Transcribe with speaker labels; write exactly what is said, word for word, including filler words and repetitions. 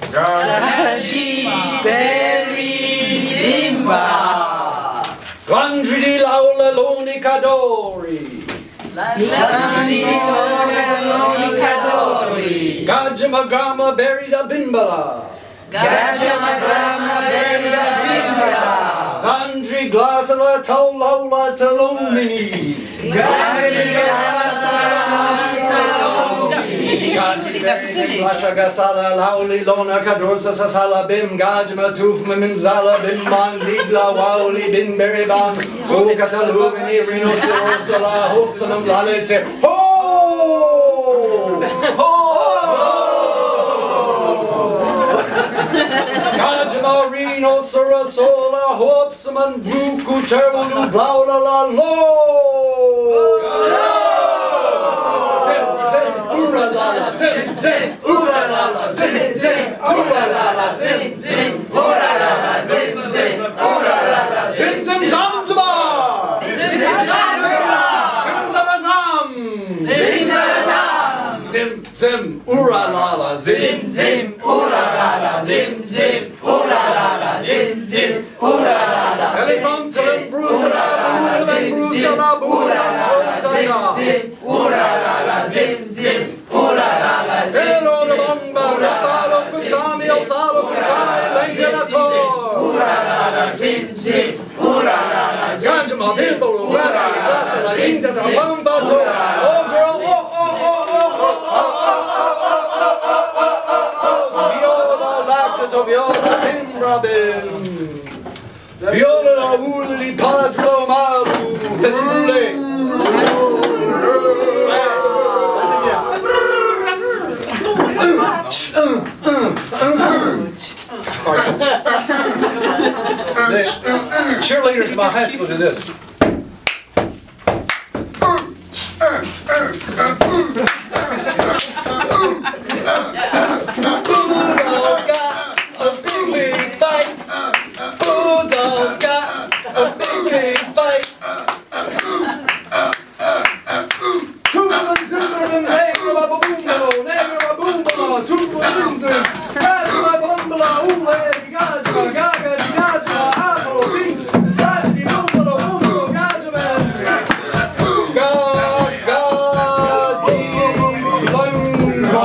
Speaker 1: Gadji Beri Bimba.
Speaker 2: Landri laula lonicadori.
Speaker 1: Landri laula lonicadori.
Speaker 2: Gadji Magrama Beri Bimba.
Speaker 1: Gadji Magrama Beri Bimba.
Speaker 2: Landri glasala taulaula taloni.
Speaker 1: Gadji glasala taloni.
Speaker 2: Glasa gasala lauli lona kadorsa sasala bim Gadji matuf minzala bim man ligla wauli bin beriban o katalumini rhinocerosala hofsanam lalete ho ho Gadji rhinocerosola hopsman buku terulu blaula la lo Zim, zim, ooh la la la, zim, zim, ooh la la la, zim, zim, ooh la la la, zim, zim, ooh la la la, zim, zim, zam, zama, zim, zim, zam, zim, zam, zam, zim, zam, zim, zim, ooh la la la, zim, zim, ooh la la la, zim, zim, ooh la la la, zim, zim, ooh la la la, elephant, zim, bruce, la, zim, bruce, la, buddha, zim, zim, ooh la la la, zim, zim. Hello, the bomba, the follow Kusami, the follow Kusami, Langanator.
Speaker 1: Zim, zim, ura la la,
Speaker 2: Gadji Bimba, Gadji Glasa, la Zinga, the Bamba, oh girl, oh, oh, oh, oh, oh, oh, oh, Viola, Laxato, Viola, Timbra, Bim. Viola, la Uli, Padro, Maru, Fetchule. Cheerleaders in my high school do this. Bulldog's got a big, big fight. Bulldog's got a big, big fight. Two minutes in the name of a boombo, name of a boombo, two minutes in. Gadji Bimba, ooh, Gadji, Gadji, Gadji, Gadji, apple, peace. Gadji Bimba, ooh, Gadji man. Gadji Bimba.